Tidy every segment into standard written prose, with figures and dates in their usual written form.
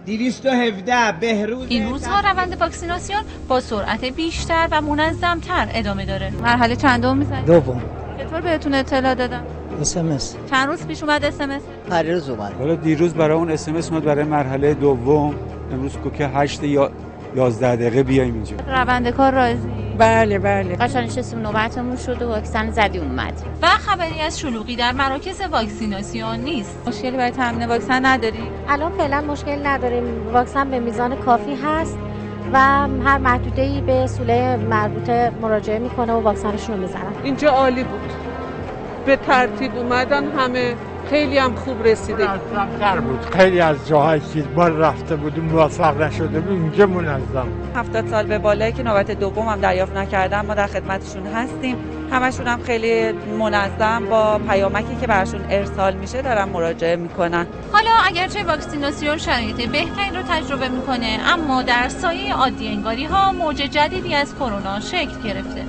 217 بهروز. این روزها روند واکسیناسیون با سرعت بیشتر و منظم‌تر ادامه داره. مرحله چندم میزنید؟ دوم. چطور بهتون اطلاع دادن؟ SMS. چند روز پیش اومد SMS؟ هر روز اومد. حالا دیروز برای اون SMS اومد برای مرحله دوم. امروز که 8 یا 11 دقیقه بیایم اینجا. روند کار راضی؟ بله. قشنگ نشستیم نوبتمون شد و واکسن زدی اومد. و خبری از شلوغی در مراکز واکسیناسیون نیست. مشکلی برای تامین واکسن نداریم؟ الان فعلا مشکل نداریم. واکسن به میزان کافی هست و هر محدوده‌ای به سوله مربوطه مراجعه میکنه و واکسنشون رو میزنن. اینجا عالی بود. به ترتیب اومدن همه، خیلی هم خوب رسیده. منظم‌تر بود. خیلی از جاهایی که بار رفته بودیم موفق نشده بود اینجا منظم. 70 سال به بالایی که نوبت دوم هم دریافت نکردن ما در خدمتشون هستیم. همشون هم خیلی منظم با پیامکی که براشون ارسال میشه دارن مراجعه میکنن. حالا اگرچه واکسیناسیون شرایط بهتری رو تجربه میکنه، اما در سایه عادی انگاری ها موج جدیدی از کرونا شکل گرفته.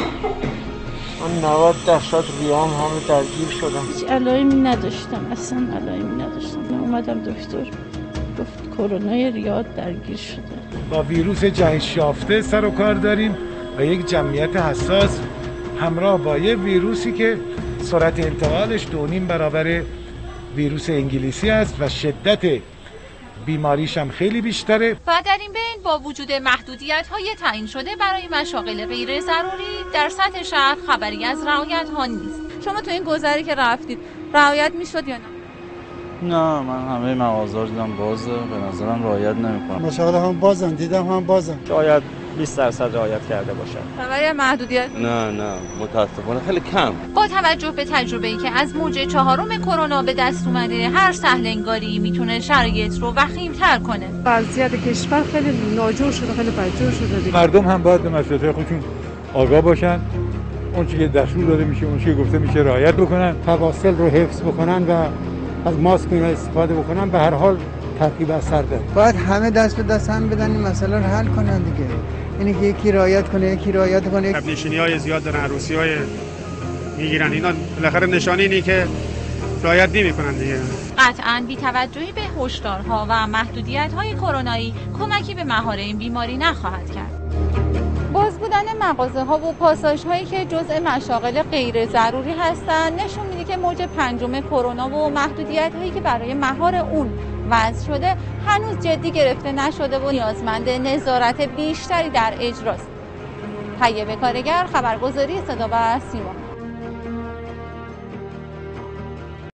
من 90% ریام همه درگیر شدم. هیچ علائمی نداشتم، اصلا علائمی نداشتم. من اومدم دکتر گفت کرونای ریات درگیر شده. با ویروس جهش یافته سر و کار داریم و یک جمعیت حساس همراه با یه ویروسی که سرعت انتقالش 2.5 برابر ویروس انگلیسی است و شدت بیماریش هم خیلی بیشتره. و در این بین با وجود محدودیت‌های تعیین شده برای مشاغل غیر ضروری در سطح شهر خبری از رعایت‌ها نیست. شما تو این گذری که رفتید رعایت میشد یا نه؟ نه، من همه مغازه‌ها دیدم بازه، به نظرم رعایت نمی‌کنن. مشاغل هم بازن، دیدم هم بازن. شاید 20% رعایت کرده باشن. خبری محدودیت؟ نه، متاسفانه خیلی کم. با توجه به تجربه‌ای که از موج 4 کرونا به دست اومده، هر سهل انگاری میتونه شرایط رو وخیم‌تر کنه. وضعیت کشور خیلی ناجور شده، خیلی بدجور شده. مردم هم باید به مسئولیت خودشون آگاه باشن. اون چیزی که دستور داده میشه، اون چیزی که گفته میشه رعایت بکنن. فواصل رو حفظ بکنن و از ماسک اینا استفاده بکنن. به هر حال ترتیب اثر داره. باید همه دست به دست هم بدن این مسئله رو حل کنن دیگه. اینی که یکی رعایت کنه، یکی رعایت کنه. نشونی‌های زیاد دارن، عروسی‌های میگیرن. اینا بالاخره نشانه اینه که رعایت نمی‌کنن دیگه. قطعاً بی‌توجهی به هشدارها و محدودیت‌های کرونایی کمکی به مهار این بیماری نخواهد کرد. باز بودن مغازه‌ها و پاساژهایی که جزء مشاغل غیر ضروری هستند نشون میده که موج 5 کرونا و محدودیت‌هایی که برای مهار اون وضع شده هنوز جدی گرفته نشده و نیازمند نظارت بیشتری در اجراست. طیبه کارگر، خبرگزاری صدا و سیما.